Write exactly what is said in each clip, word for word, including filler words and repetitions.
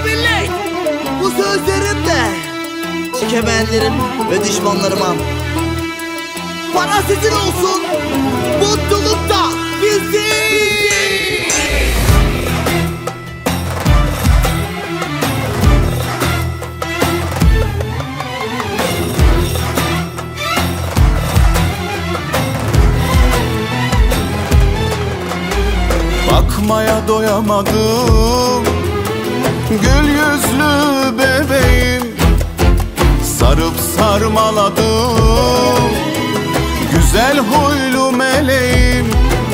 millet, bu sözlerimle kemerlerim ve düşmanlarıma para sizin olsun, mutluluk da bizim. Bakmaya doyamadım gül yüzlü bebeğim, sarıp sarmaladım güzel huylu meleğim.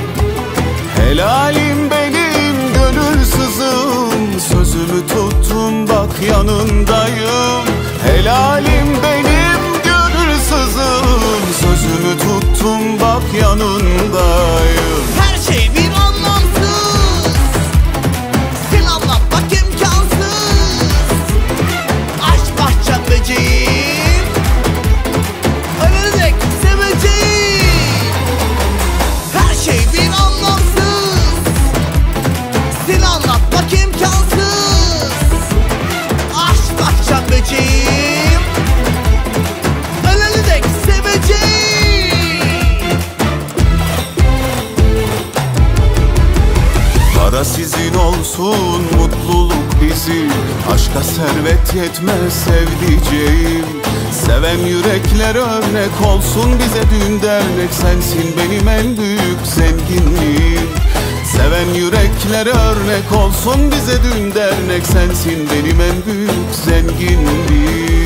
Helalim benim gönülsüzüm, sözümü tuttum bak yanındayım. Helalim benim gönülsüzüm, sözümü tuttum bak yanındayım. Her şey bir anlamsız, seni anlatmak imkansız. Aşk bahçem böceğim, ölene dek seveceğim. Her şey bir anlamsız, seni anlatmak imkansız. Aşk bahçem böceğim, ölene dek seveceğim. Para sizin olsun, mutluluk bizim. Aşka servet yetmez sevdiceğim. Seven yürekler örnek olsun bize, düğün dernek sensin benim en büyük zenginliğim. Seven yürekler örnek olsun bize, düğün dernek sensin benim en büyük zenginliğim.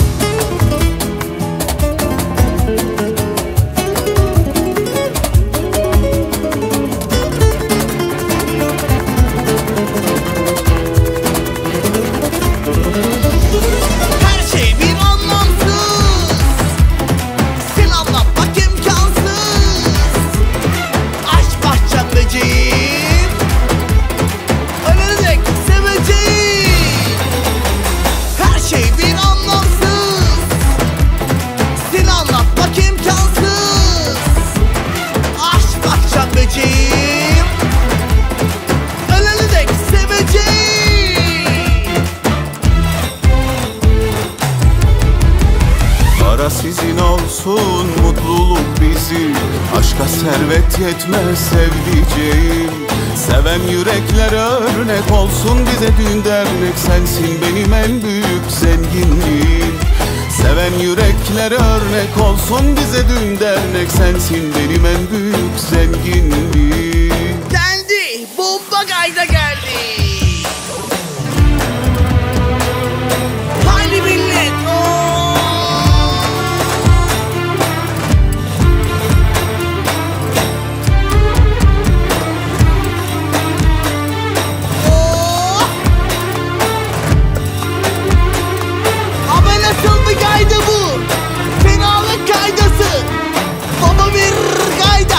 Her şey bir anlamsız, seni anlatmak imkansız. Aşk bahçem böceğim, ölene dek seveceğim. Her şey bir anlamsız, seni anlatmak imkansız. Aşk bahçem böceğim, ölene dek seveceğim. Para sizin olsun, mutluluk bizim. Aşka servet yetmez sevdiceğim. Seven yürekler örnek olsun bize, düğün dernek sensin benim en büyük zenginliğim. Seven yürekler örnek olsun bize, düğün dernek sensin benim en büyük zenginliğim. Geldi, bomba gayda geldi. Haydi millet, ooo. Oh. Ama nasıl bir gayda bu? Fenalık gaydası. Baba bir gayda.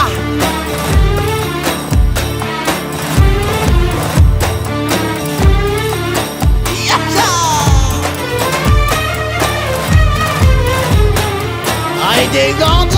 Yaşa! Haydi evladım.